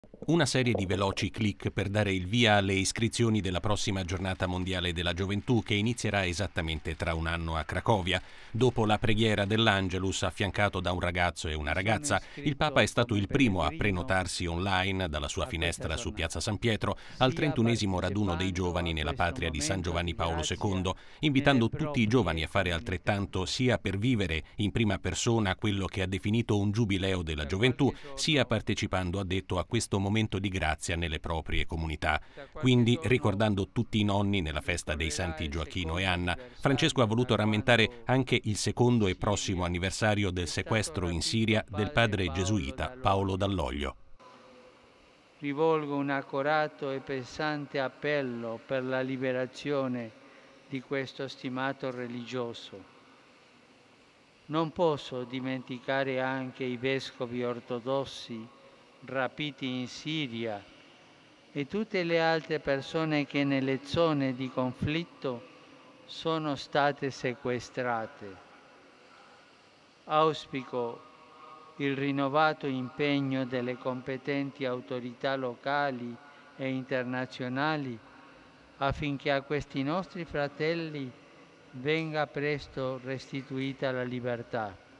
Una serie di veloci clic per dare il via alle iscrizioni della prossima giornata mondiale della gioventù che inizierà esattamente tra un anno a Cracovia. Dopo la preghiera dell'Angelus affiancato da un ragazzo e una Mi sono ragazza, il Papa è iscritto stato come il primo a pellegrino prenotarsi online dalla sua a questa finestra su Piazza giornata, San Pietro al sia 31esimo raduno dei partecipando giovani a nella questo patria di San momento Giovanni di Paolo grazia II, nelle invitando tutti i giovani proprie a fare comunità. altrettanto sia per vivere in prima persona quello che ha definito un giubileo della Da gioventù, qualche sia giorno, partecipando, ha detto, a questo momento di grazia nelle proprie comunità. da qualche Quindi, giorno ricordando tutti i nonni nella festa dei ricorrerà santi il Gioacchino e secondo Anna, Francesco ha anniversario da voluto rammentare quando anche il secondo in e prossimo Siria anniversario del è stato sequestro in rapito Siria del padre padre Paolo gesuita Paolo Dall'Oglio. Dall'Oglio. Rivolgo un accorato e pesante appello per la liberazione di questo stimato religioso. Non posso dimenticare anche i vescovi ortodossi rapiti in Siria e tutte le altre persone che nelle zone di conflitto sono state sequestrate. Auspico il rinnovato impegno delle competenti autorità locali e internazionali affinché a questi nostri fratelli venga presto restituita la libertà.